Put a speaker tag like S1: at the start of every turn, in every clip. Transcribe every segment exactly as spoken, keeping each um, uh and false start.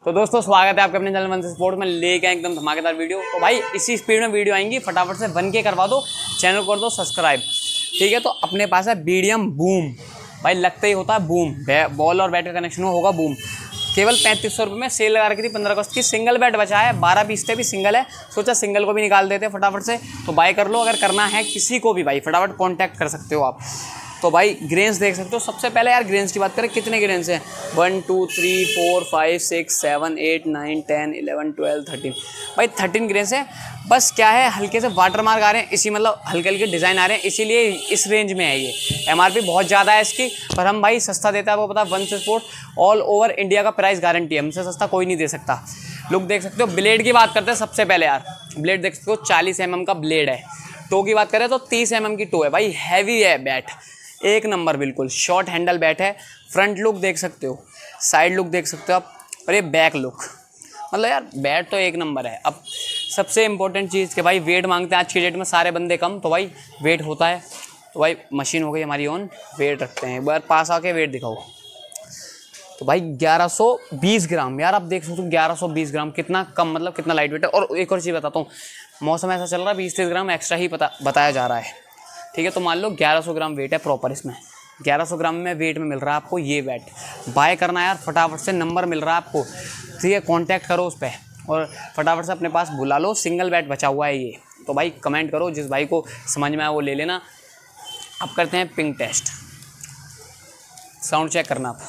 S1: तो दोस्तों स्वागत है आपके अपने चैनल वन स्पोर्ट में, लेके आए एकदम धमाकेदार वीडियो। तो भाई इसी स्पीड में वीडियो आएंगी, फटाफट से बन के करवा दो, चैनल कर दो सब्सक्राइब, ठीक है। तो अपने पास है बीडीएम बूम, भाई लगता ही होता है बूम, बॉल और बैट का कनेक्शन होगा बूम। केवल पैंतीस सौ रुपये में सेल लगा रखी थी पंद्रह अगस्त की। सिंगल बैट बचा है, बारह पीस थे, भी सिंगल है, सोचा सिंगल को भी निकाल देते हैं फटाफट से। तो बाय कर लो, अगर करना है किसी को भी भाई फटाफट कॉन्टैक्ट कर सकते हो आप। तो भाई ग्रेन्स देख सकते हो। सबसे पहले यार ग्रेन्स की बात करें, कितने ग्रेन्स हैं? One two three four five six seven eight nine ten eleven twelve thirteen, भाई थर्टीन ग्रेन्स हैं। बस क्या है, हल्के से वाटर मार्क आ रहे हैं, इसी मतलब हल्के हल्के डिज़ाइन आ रहे हैं, इसीलिए इस रेंज में है ये। एमआरपी बहुत ज़्यादा है इसकी, पर हम भाई सस्ता देता है, आपको पता है। One sport all over India का प्राइस गारंटी है, हमसे सस्ता कोई नहीं दे सकता। लुक देख सकते हो। ब्लेड की बात करते हैं सबसे पहले यार, ब्लेड देख सकते हो, चालीस एम एम का ब्लेड है। टो की बात करें तो तीस एम एम की टो है, भाई हैवी है बैट, एक नंबर बिल्कुल। शॉर्ट हैंडल बैट है। फ्रंट लुक देख सकते हो, साइड लुक देख सकते हो आप, और ये बैक लुक, मतलब यार बैट तो एक नंबर है। अब सबसे इंपॉर्टेंट चीज़ कि भाई वेट मांगते हैं आज की डेट में सारे बंदे कम, तो भाई वेट होता है। तो भाई मशीन हो गई हमारी ऑन, वेट रखते हैं, एक बार पास आके वेट दिखाओ। तो भाई ग्यारह सौ बीस ग्राम, यार आप देख सकते हो ग्यारह सौ बीस ग्राम, कितना कम, मतलब कितना लाइट वेट है। और एक और चीज़ बताता हूँ, मौसम ऐसा चल रहा है, बीस तीस ग्राम एक्स्ट्रा ही पता बताया जा रहा है, ठीक है। तो मान लो ग्यारह सौ ग्राम वेट है प्रॉपर, इसमें ग्यारह सौ ग्राम में वेट में मिल रहा है आपको ये बैट। बाय करना है यार फटाफट से, नंबर मिल रहा है आपको, ठीक है, कांटेक्ट करो उस पर और फटाफट से अपने पास बुला लो। सिंगल बैट बचा हुआ है ये, तो भाई कमेंट करो, जिस भाई को समझ में आए वो ले लेना। अब करते हैं पिंग टेस्ट, साउंड चेक करना आप।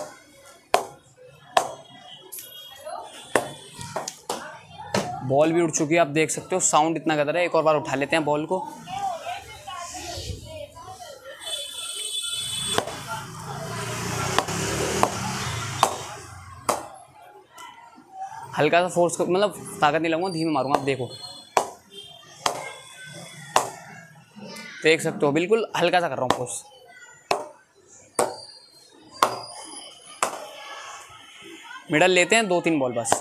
S1: बॉल भी उड़ चुकी है, आप देख सकते हो, साउंड इतना गदर है। एक और बार उठा लेते हैं बॉल को। हल्का सा फोर्स, मतलब ताकत नहीं लगाऊंगा, धीमे मारूंगा, आप देखो, देख सकते हो बिल्कुल हल्का सा कर रहा हूँ फोर्स। मिडल लेते हैं, दो तीन बॉल बस।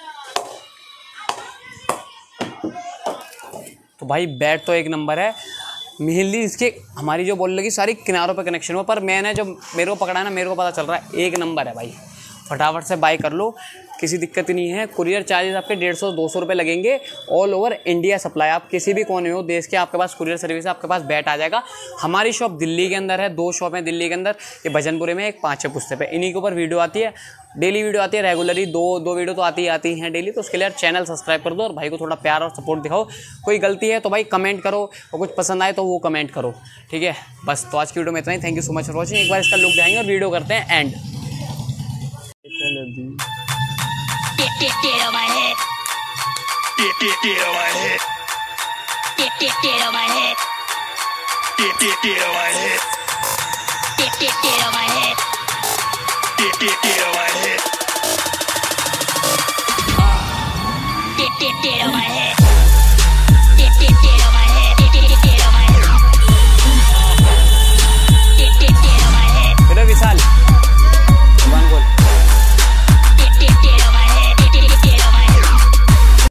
S1: तो भाई बैट तो एक नंबर है। मेनली इसके हमारी जो बॉल लगी सारी किनारों पे कनेक्शन हुआ, पर मैंने जो मेरे को पकड़ा है ना, मेरे को पता चल रहा है एक नंबर है भाई। फटाफट से बाय कर लो, किसी दिक्कत नहीं है। कुरियर चार्जेस आपके डेढ़ सौ दो सौ रुपये लगेंगे। ऑल ओवर इंडिया सप्लाई, आप किसी भी कोने हो देश के, आपके पास कुरियर सर्विस है, आपके पास बैट आ जाएगा। हमारी शॉप दिल्ली के अंदर है, दो शॉप हैं दिल्ली के अंदर, ये भजनपुरे में, एक पाँच छः पुस्ते पे। इन्हीं के ऊपर वीडियो आती है, डेली वीडियो आती है रेगुलरली, दो दो वीडियो तो आती ही आती हैं डेली। तो उसके लिए चैनल सब्सक्राइब कर दो और भाई को थोड़ा प्यार और सपोर्ट दिखाओ। कोई गलती है तो भाई कमेंट करो, और कुछ पसंद आए तो वो कमेंट करो, ठीक है। बस तो आज की वीडियो में इतना ही। Thank you so much for watching. एक बार इसका लुक दिखाएंगे और वीडियो करते हैं end.
S2: Get, get, get on my head. Get, get, get on my head. Get, get, get on my head. Get, get, get on my head. Get, get, get on my head. Get, get, get on my head.